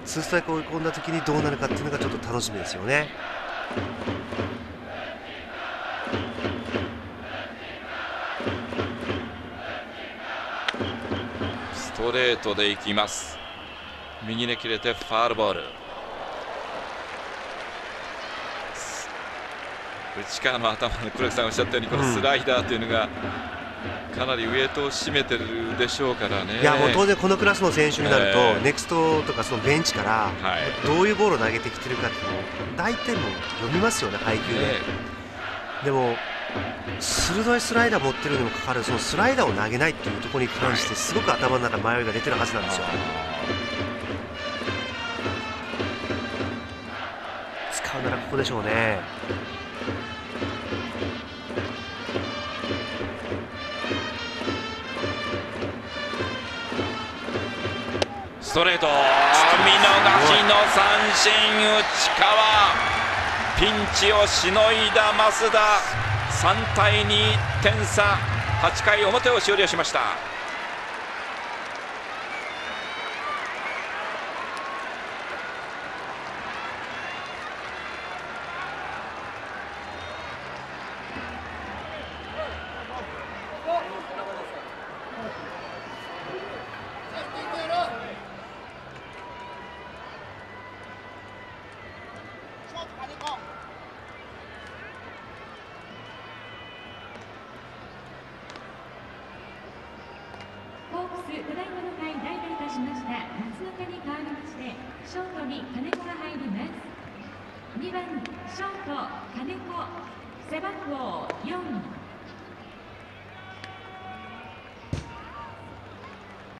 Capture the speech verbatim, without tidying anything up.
ツーストライク追い込んだ時にどうなるかっていうのがちょっと楽しみですよね。 ストレートでいきます。右に切れてファウルボール。内川の頭で黒木さんおっしゃったようにこのスライダーというのがかなりウエイトを占めてるでしょうからね。 いやもう当然このクラスの選手になると、 えー、 ネクストとかそのベンチからどういうボールを投げてきてるかっていうのを大体もう読みますよね、配球で。えー、でも鋭いスライダー持ってるにもかかわらずそのスライダーを投げないっていうところに関してすごく頭の中に迷いが出てるはずなんですよ。使うならここでしょうね。 ストレート見逃しの三振。内川ピンチをしのいだ増田。さんたいにいってん差。はちかい表を終了しました。 ただいまの回代打いたしました松中に代わりましてショートに金子が入ります。にばんショート金子、背番号よん。